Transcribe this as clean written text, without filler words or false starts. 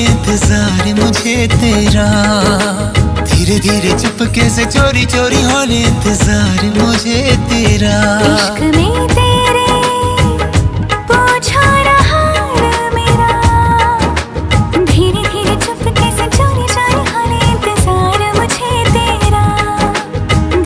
इंतजार मुझे तेरा, धीरे धीरे चुपके से चोरी चोरी होने इंतजार मुझे तेरा। इश्क में तेरा